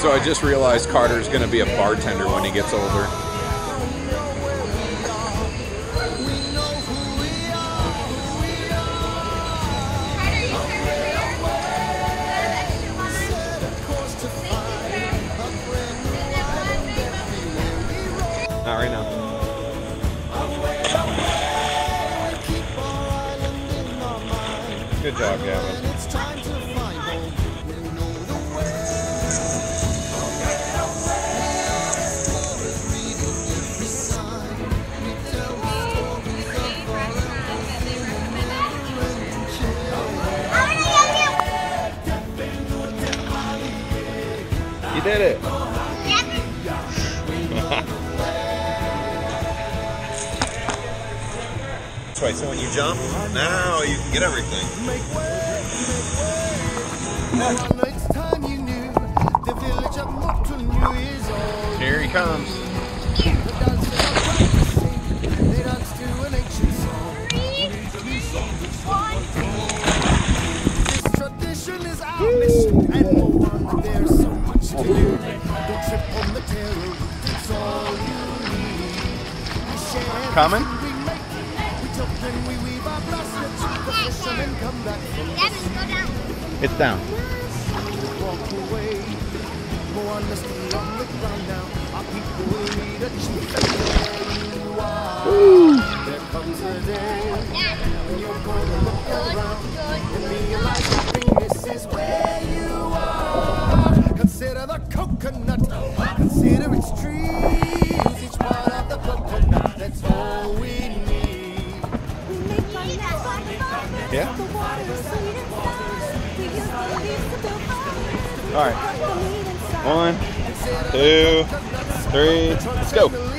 So I just realized Carter's going to be a bartender when he gets older. Not right now. Good job, Gavin. You did it. That's right, so when you jump, now you can get everything. Here he comes. This tradition is our mission, and no wonder there's so much to do. Don't trip on the terror, it's all you need. We share Coming? we make, we jump and we weave our baskets. The fishermen come back from the sea. It's down. Walk away, more honesty on the ground now. Our people will need a chief. There you are. There comes a day when you're gonna look around and realize happiness is where you are. Consider the coconut, consider its trees, each part of the coconut, that's all we need. Yeah? All right. 1, 2, 3, let's go.